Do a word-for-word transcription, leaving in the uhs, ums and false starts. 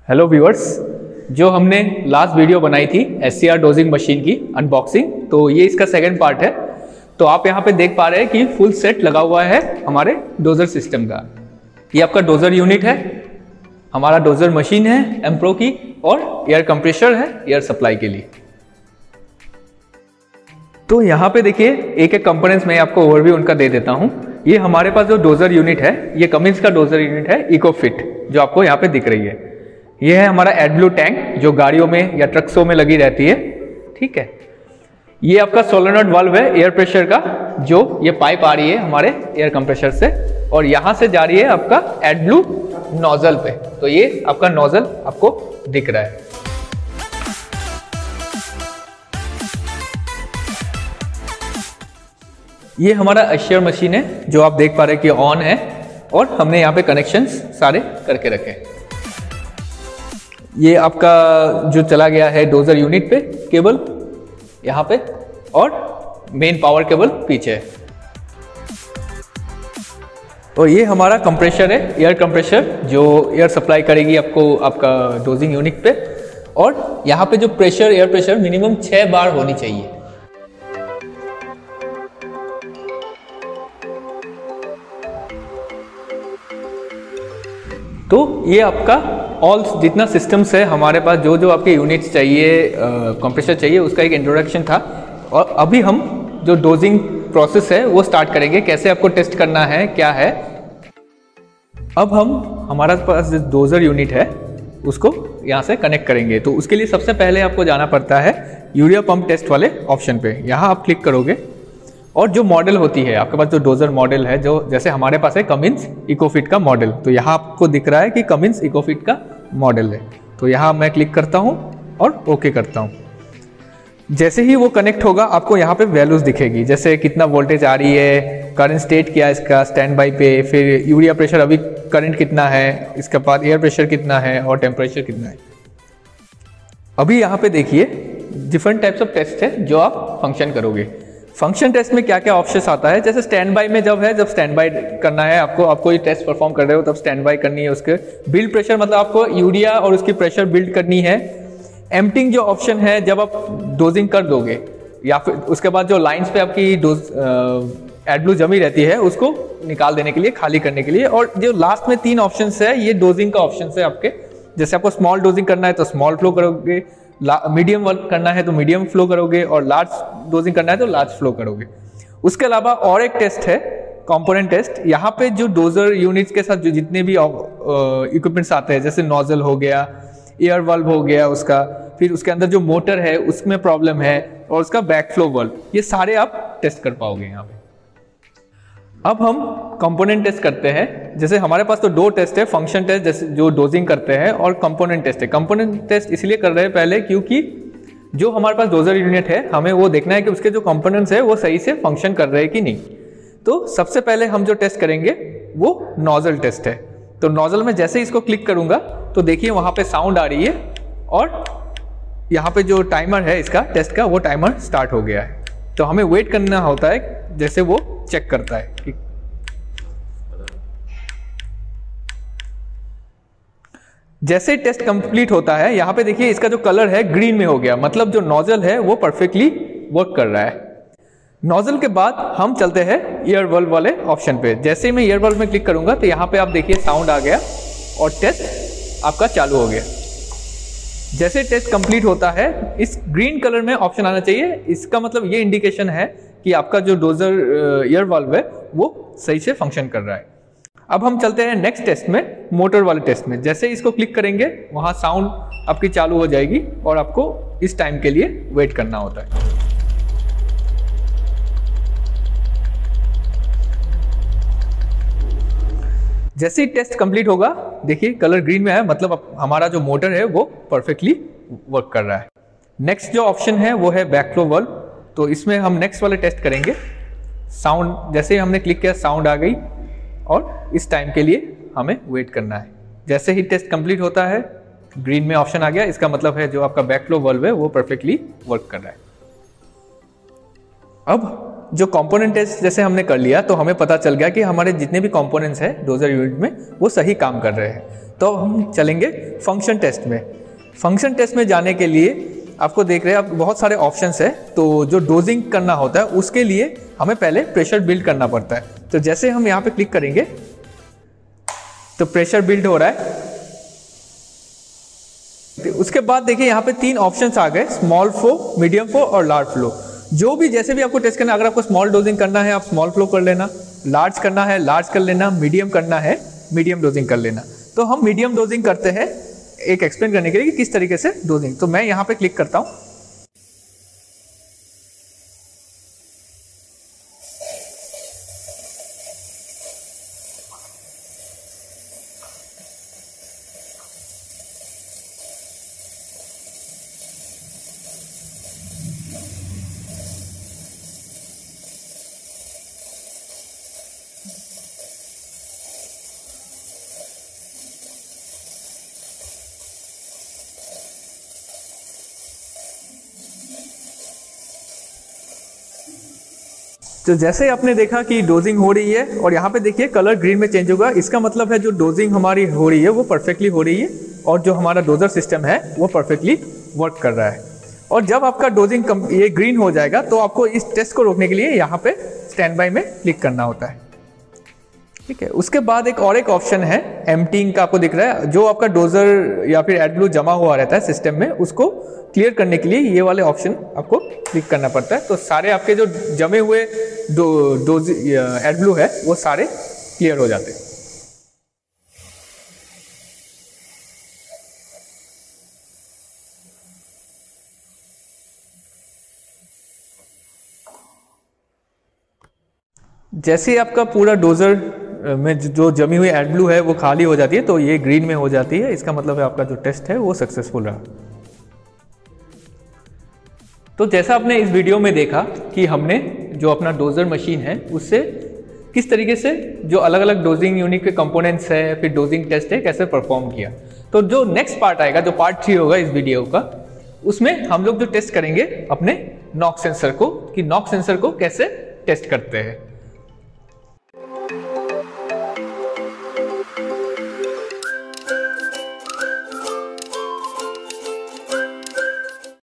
Hello viewers, जो हमने last video बनाई थी S C R dosing machine की अनबॉक्सिंग, तो ये इसका सेकंड पार्ट है। तो आप यहाँ पे देख पा रहे हैं कि फुल सेट लगा हुआ है हमारे डोजर सिस्टम का। ये आपका डोजर यूनिट है, हमारा डोजर मशीन है एम्प्रो की, और एयर कंप्रेशर है एयर सप्लाई के लिए। तो यहाँ पे देखिए एक एक कंपोनेंट्स में आपको ओवरव्यू उनका दे देता हूँ। ये हमारे पास जो डोजर यूनिट है, ये कमिंस का डोजर यूनिट है इकोफिट, जो आपको यहाँ पे दिख रही है। ये है हमारा एडब्लू टैंक, जो गाड़ियों में या ट्रक्सों में लगी रहती है। ठीक है, ये आपका सोलेनॉइड वाल्व है एयर प्रेशर का, जो ये पाइप आ रही है हमारे एयर कंप्रेशर से, और यहां से जा रही है आपका एडब्लू नोजल पे। तो ये आपका नोजल आपको दिख रहा है। ये हमारा एशियर मशीन है, जो आप देख पा रहे हैं कि ऑन है, और हमने यहाँ पे कनेक्शंस सारे करके रखे हैं। ये आपका जो चला गया है डोजर यूनिट पे केबल यहाँ पे, और मेन पावर केबल पीछे है। और ये हमारा कंप्रेशर है, एयर कंप्रेशर, जो एयर सप्लाई करेगी आपको आपका डोजिंग यूनिट पे। और यहाँ पे जो प्रेशर, एयर प्रेशर मिनिमम छह बार होनी चाहिए। तो ये आपका ऑल जितना सिस्टम्स है हमारे पास, जो जो आपके यूनिट्स चाहिए, कंप्रेसर चाहिए, उसका एक इंट्रोडक्शन था। और अभी हम जो डोजिंग प्रोसेस है वो स्टार्ट करेंगे, कैसे आपको टेस्ट करना है, क्या है। अब हम हमारा पास जो डोजर यूनिट है उसको यहाँ से कनेक्ट करेंगे। तो उसके लिए सबसे पहले आपको जाना पड़ता है यूरिया पंप टेस्ट वाले ऑप्शन पे। यहाँ आप क्लिक करोगे, और जो मॉडल होती है आपके पास, जो डोजर मॉडल है, जो जैसे हमारे पास है कमिंस इकोफिट का मॉडल, तो यहाँ आपको दिख रहा है कि कमिंस इकोफिट का मॉडल है। तो यहाँ मैं क्लिक करता हूँ और ओके करता हूँ। जैसे ही वो कनेक्ट होगा आपको यहाँ पे वैल्यूज दिखेगी, जैसे कितना वोल्टेज आ रही है, करंट स्टेट क्या है इसका स्टैंड बाई पे, फिर यूरिया प्रेशर अभी करंट कितना है, इसके बाद एयर प्रेशर कितना है, और टेम्परेचर कितना है। अभी यहाँ पे देखिए डिफरेंट टाइप्स ऑफ टेस्ट है जो आप फंक्शन करोगे। फंक्शन टेस्ट में क्या क्या ऑप्शंस आता है, जैसे स्टैंड बाई में जब है, जब स्टैंड बाई करना है आपको, आप कोई टेस्ट परफॉर्म कर रहे हो तब स्टैंड बाई करनी है। उसके बिल्ड प्रेशर, मतलब आपको यूरिया और उसकी प्रेशर बिल्ड करनी है। एम्प्टिंग जो ऑप्शन है, जब आप डोजिंग कर दोगे, या फिर उसके बाद जो लाइंस पे आपकी डोज एडब्लू जमी रहती है उसको निकाल देने के लिए, खाली करने के लिए। और जो लास्ट में तीन ऑप्शन है, ये डोजिंग का ऑप्शन है आपके। जैसे आपको स्मॉल डोजिंग करना है तो स्मॉल फ्लो करोगे, मीडियम वर्क करना है तो मीडियम फ्लो करोगे, और लार्ज डोजिंग करना है तो लार्ज फ्लो करोगे। उसके अलावा और एक टेस्ट है कंपोनेंट टेस्ट। यहाँ पे जो डोजर यूनिट्स के साथ जो जितने भी इक्विपमेंट्स आते हैं, जैसे नोजल हो गया, एयर वाल्व हो गया उसका, फिर उसके अंदर जो मोटर है उसमें प्रॉब्लम है, और उसका बैक फ्लो वाल्व, ये सारे आप टेस्ट कर पाओगे यहाँ पे। अब हम कंपोनेंट टेस्ट करते हैं। जैसे हमारे पास तो दो टेस्ट है, फंक्शन टेस्ट जैसे जो डोजिंग करते हैं, और कंपोनेंट टेस्ट है। कंपोनेंट टेस्ट इसलिए कर रहे हैं पहले क्योंकि जो हमारे पास डोजर यूनिट है, हमें वो देखना है कि उसके जो कंपोनेंट्स है वो सही से फंक्शन कर रहे हैं कि नहीं। तो सबसे पहले हम जो टेस्ट करेंगे वो नोजल टेस्ट है। तो नोजल में जैसे इसको क्लिक करूंगा तो देखिए वहां पे साउंड आ रही है, और यहाँ पे जो टाइमर है इसका टेस्ट का, वो टाइमर स्टार्ट हो गया है। तो हमें वेट करना होता है जैसे वो चेक करता है कि जैसे टेस्ट कंप्लीट होता है, यहाँ पे देखिए इसका जो कलर है ग्रीन में हो गया, मतलब जो नोजल है वो परफेक्टली वर्क कर रहा है। नोजल के बाद हम चलते हैं एयर वाल्व वाले ऑप्शन पे। जैसे ही मैं एयर वाल्व में क्लिक करूंगा तो यहाँ पे आप देखिए साउंड आ गया और टेस्ट आपका चालू हो गया। जैसे टेस्ट कंप्लीट होता है, इस ग्रीन कलर में ऑप्शन आना चाहिए। इसका मतलब ये इंडिकेशन है कि आपका जो डोजर एयर वाल्व है वो सही से फंक्शन कर रहा है। अब हम चलते हैं नेक्स्ट टेस्ट में, मोटर वाले टेस्ट में। जैसे इसको क्लिक करेंगे वहां साउंड आपकी चालू हो जाएगी, और आपको इस टाइम के लिए वेट करना होता है। जैसे ही टेस्ट कंप्लीट होगा, देखिए कलर ग्रीन में है, मतलब हमारा जो मोटर है वो परफेक्टली वर्क कर रहा है। नेक्स्ट जो ऑप्शन है वो है बैक फ्लो वाल्व। तो इसमें हम नेक्स्ट वाले टेस्ट करेंगे। साउंड जैसे ही हमने क्लिक किया, साउंड आ गई, और इस टाइम के लिए हमें वेट करना है। जैसे ही टेस्ट कंप्लीट होता है, ग्रीन में ऑप्शन आ गया, इसका मतलब है जो आपका बैक फ्लो वाल्व है वो परफेक्टली वर्क कर रहा है। अब जो कंपोनेंट टेस्ट जैसे हमने कर लिया, तो हमें पता चल गया कि हमारे जितने भी कंपोनेंट्स हैं डोजर यूनिट में वो सही काम कर रहे हैं। तो हम चलेंगे फंक्शन टेस्ट में। फंक्शन टेस्ट में जाने के लिए आपको देख रहे हैं आप बहुत सारे ऑप्शंस है। तो जो डोजिंग करना होता है उसके लिए हमें पहले प्रेशर बिल्ड करना पड़ता है। तो जैसे हम यहाँ पे क्लिक करेंगे तो प्रेशर बिल्ड हो रहा है। तो उसके बाद देखिए यहाँ पे तीन ऑप्शंस आ गए, स्मॉल फ्लो, मीडियम फ्लो और लार्ज फ्लो। जो भी जैसे भी आपको टेस्ट करना है, अगर आपको स्मॉल डोजिंग करना है आप स्मॉल फ्लो कर लेना, लार्ज करना है लार्ज कर लेना, मीडियम करना है मीडियम डोजिंग कर लेना। तो हम मीडियम डोजिंग करते हैं एक एक्सप्लेन करने के लिए कि किस तरीके से डोजिंग। तो मैं यहाँ पे क्लिक करता हूँ। तो जैसे आपने देखा कि डोजिंग हो रही है और यहाँ पे देखिए कलर ग्रीन में चेंज होगा, इसका मतलब है जो डोजिंग हमारी हो रही है वो परफेक्टली हो रही है और जो हमारा डोजर सिस्टम है वो परफेक्टली वर्क कर रहा है। और जब आपका डोजिंग ये ग्रीन हो जाएगा तो आपको इस टेस्ट को रोकने के लिए यहाँ पे स्टैंड बाय में क्लिक करना होता है। ठीक है, उसके बाद एक और एक ऑप्शन है एम्प्टीइंग का, आपको दिख रहा है जो आपका डोजर या फिर एडब्लू जमा हुआ रहता है सिस्टम में, उसको क्लियर करने के लिए ये वाले ऑप्शन आपको क्लिक करना पड़ता है। तो सारे आपके जो जमे हुए डो डोज एडब्लू है वो सारे क्लियर हो जाते हैं। जैसे ही आपका पूरा डोजर में जो जमी हुई एडब्लू है वो खाली हो जाती है तो ये ग्रीन में हो जाती है, इसका मतलब है आपका जो टेस्ट है वो सक्सेसफुल रहा। तो जैसा आपने इस वीडियो में देखा कि हमने जो अपना डोजर मशीन है उससे किस तरीके से जो अलग अलग डोजिंग यूनिट के कंपोनेंट्स है, फिर डोजिंग टेस्ट है, कैसे परफॉर्म किया। तो जो नेक्स्ट पार्ट आएगा, जो पार्ट थ्री होगा इस वीडियो का, उसमें हम लोग जो टेस्ट करेंगे अपने नॉक सेंसर को, कि नॉक सेंसर को कैसे टेस्ट करते हैं।